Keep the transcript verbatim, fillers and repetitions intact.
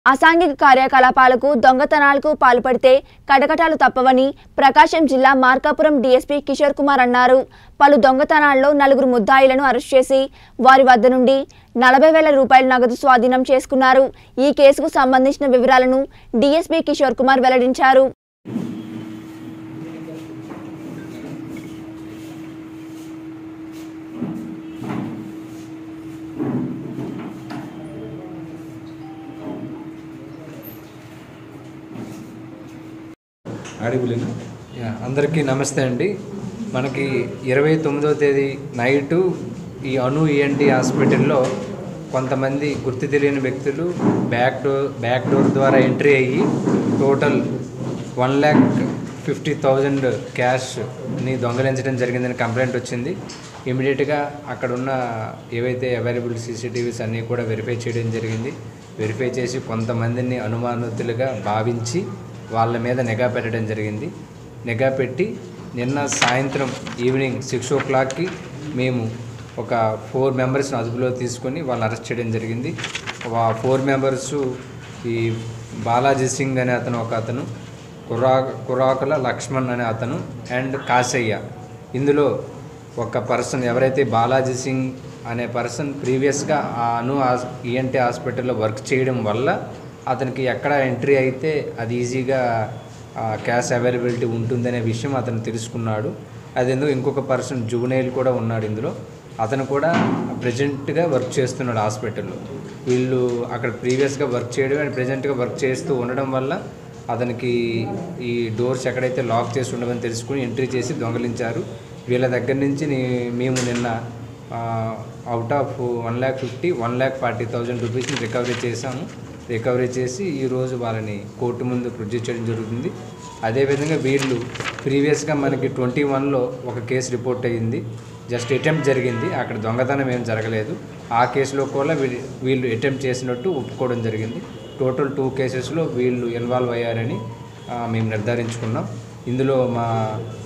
అసాంఘిక కార్యకలాపాలకు దొంగతనాలకు పాల్పడితే కటకటాలు తప్పవని ప్రకాశం జిల్లా మార్కాపురం డీఎస్పీ కిషోర్ కుమార్ అన్నారు. పలు దొంగతనాల్లో నలుగురు ముద్దాయిలను అరెస్ట్ చేసి వారి వద్ద నుండి నలభై వేల రూపాయల నగదు స్వాధీనం చేసుకున్నారు. ఈ కేసుకు సంబంధించిన వివరాలను డీఎస్పీ కిషోర్ కుమార్ వెల్లడించారు. అందరికీ నమస్తే అండి. మనకి ఇరవై తొమ్మిదవ తేదీ నైటు ఈ అను ఈఎన్టీ హాస్పిటల్లో కొంతమంది గుర్తు తెలియని వ్యక్తులు బ్యాక్ డోర్ బ్యాక్ డోర్ ద్వారా ఎంట్రీ అయ్యి total one lakh fifty thousand క్యాష్ని దొంగలించడం జరిగిందని కంప్లైంట్ వచ్చింది. ఇమీడియట్గా అక్కడ ఉన్న ఏవైతే అవైలబుల్ సీసీటీవీస్ అన్నీ కూడా వెరిఫై చేయడం జరిగింది. వెరిఫై చేసి కొంతమందిని అనుమానితులుగా భావించి వాళ్ళ మీద నిఘా పెట్టడం జరిగింది. నిఘా పెట్టి నిన్న సాయంత్రం ఈవినింగ్ సిక్స్ ఓ క్లాక్కి మేము ఒక ఫోర్ మెంబర్స్ని అదుపులో తీసుకొని వాళ్ళని అరెస్ట్ చేయడం జరిగింది. ఆ ఫోర్ మెంబర్సు ఈ బాలాజీ సింగ్ అనే అతను ఒక అతను, కురా కురాకుల లక్ష్మణ్ అనే అతను అండ్ కాశయ్య. ఇందులో ఒక పర్సన్ ఎవరైతే బాలాజీ సింగ్ అనే పర్సన్ ప్రీవియస్గా ఆ అను ఈఎన్టీ హాస్పిటల్లో వర్క్ చేయడం వల్ల అతనికి ఎక్కడ ఎంట్రీ అయితే అది ఈజీగా క్యాష్ అవైలబిలిటీ ఉంటుందనే విషయం అతను తెలుసుకున్నాడు. అదేందుకు ఇంకొక పర్సన్ జువెనైల్ కూడా ఉన్నాడు ఇందులో. అతను కూడా ప్రజెంట్గా వర్క్ చేస్తున్నాడు హాస్పిటల్లో. వీళ్ళు అక్కడ ప్రీవియస్గా వర్క్ చేయడం అండ్ ప్రజెంట్గా వర్క్ చేస్తూ ఉండడం వల్ల అతనికి ఈ డోర్స్ ఎక్కడైతే లాక్ చేసి ఉండవని తెలుసుకుని ఎంట్రీ చేసి దొంగలించారు. వీళ్ళ దగ్గర నుంచి మేము నిన్న out of one lakh fifty one lakh forty thousand రూపీస్ని రికవరీ చేశాము. రికవరీ చేసి ఈరోజు వాళ్ళని కోర్టు ముందు ప్రొడ్యూస్ చేయడం జరుగుతుంది. అదేవిధంగా వీళ్ళు ప్రీవియస్గా మనకి ట్వంటీ వన్లో ఒక కేసు రిపోర్ట్ అయ్యింది. జస్ట్ అటెంప్ట్ జరిగింది, అక్కడ దొంగతనం ఏం జరగలేదు. ఆ కేసులో కూడా వీళ్ళు అటెంప్ట్ చేసినట్టు ఒప్పుకోవడం జరిగింది. టోటల్ టూ కేసెస్లో వీళ్ళు ఇన్వాల్వ్ అయ్యారని మేము నిర్ధారించుకున్నాం. ఇందులో మా